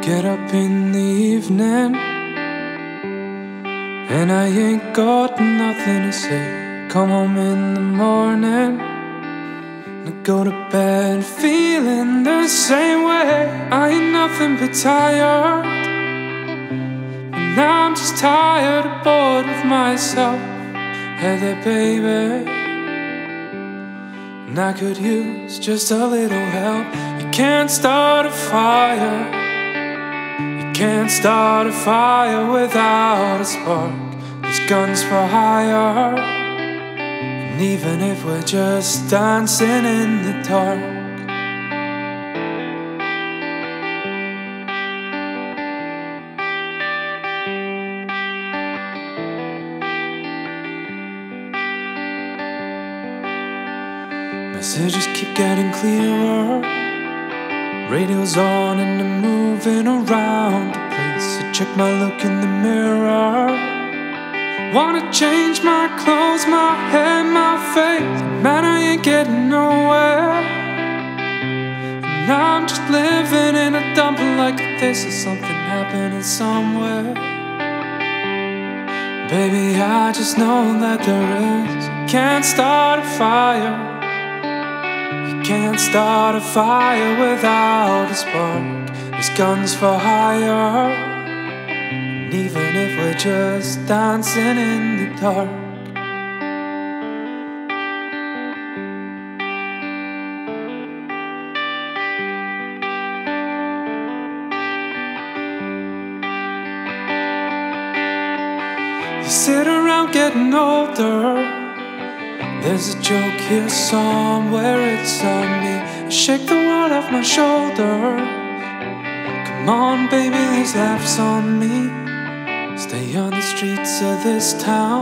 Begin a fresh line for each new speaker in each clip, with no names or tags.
Get up in the evening and I ain't got nothing to say. Come home in the morning and I go to bed feeling the same way. I ain't nothing but tired, and I'm just tired and bored with myself. Hey there, baby, and I could use just a little help. You can't start a fire, can't start a fire without a spark. There's guns for hire, and even if we're just dancing in the dark, messages keep getting clearer. Radio's on and I'm moving around the place. I check my look in the mirror. Wanna change my clothes, my hair, my face. Man, I ain't getting nowhere, and I'm just living in a dump like this. Is something happening somewhere? Baby, I just know that there is. Can't start a fire, can't start a fire without a spark. There's guns for hire, and even if we're just dancing in the dark, you sit around getting older. There's a joke here somewhere, it's on me. I shake the world off my shoulders. Come on, baby, these laughs on me. Stay on the streets of this town,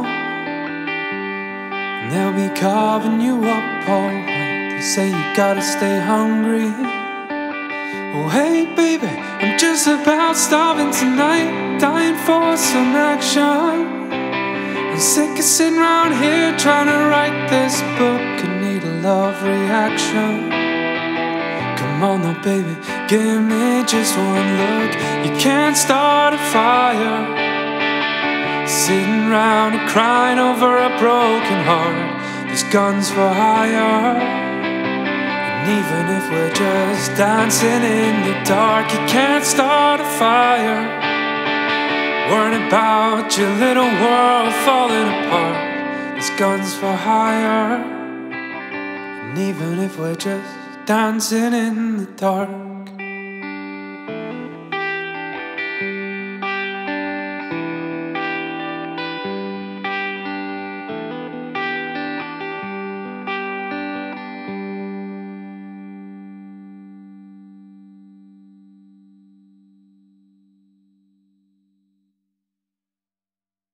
and they'll be carving you up all night. They say you gotta stay hungry. Oh hey, baby, I'm just about starving tonight, dying for some action. I'm sick of sitting around here trying to write this book. I need a love reaction. Come on now, baby, give me just one look. You can't start a fire sitting around and crying over a broken heart. There's guns for hire, and even if we're just dancing in the dark, you can't start a fire worrying about your little world falling apart. There's guns for hire, and even if we're just dancing in the dark.